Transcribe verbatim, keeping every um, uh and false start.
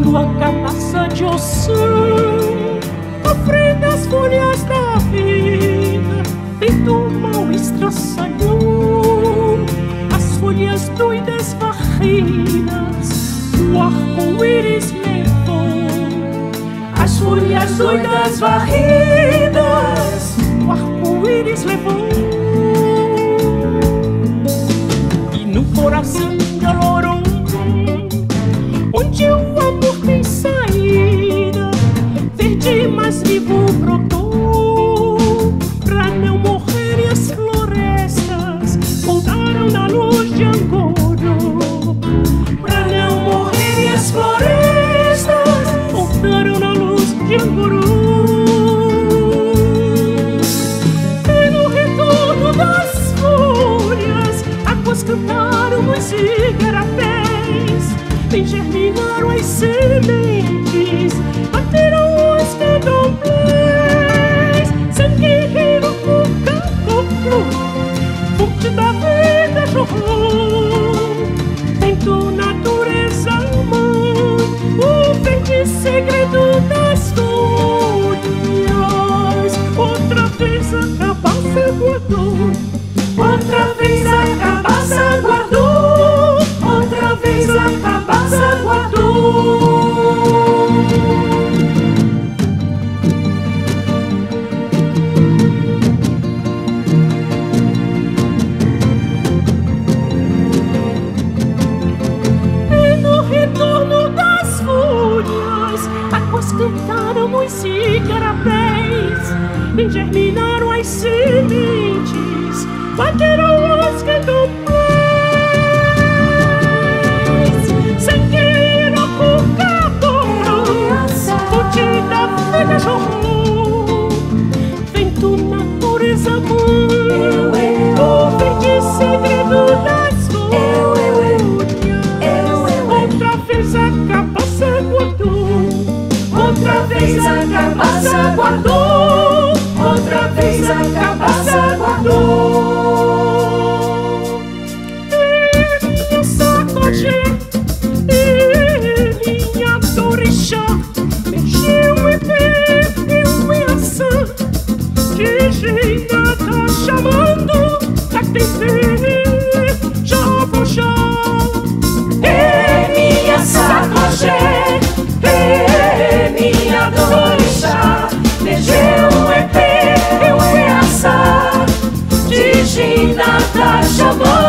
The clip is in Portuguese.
tua cabaça de Ossaim, Cofre das folhas da vida, vento mal estraçalhou as folhas doídas varridas, o arco-íris levou as folhas doídas varridas, o arco-íris levou. E no coração de Olorum, onde o amor tem saída, verde mais vivo brotou, pra não morrerem as florestas, voltaram na luz de Angoro. Pra não morrerem as florestas, voltaram na luz de Angoro. E no retorno das folhas, águas cantaram nos igarapés, bem germinaram as sementes, bateram os candomblés. Sangue rio no caboclo, fonte da vida jorrou. Vento natureza mãe, o verde segredo das folhas. Outra vez a cabaça guardou, outra vez a cabaça guardou, outra vez a cabaça guardou. E no retorno das folhas, águas cantaram nos igarapés, bem germinaram as sementes, bateram os candomblés. Sangue no caboclo, fonte da vida jorrou. Vento natureza mãe, o verde segredo das folhas. Outra vez a cabaça guardou, outra vez a cabaça guardou, outra vez a cabaça guardou. E minha sacode, e minha torixá, mexeu e veio e ação, que Siga tá chamando, tá que tem fé, já vou já. E minha sacode, e minha torixá, mexeu e veio e ação, que Siga tá chamando.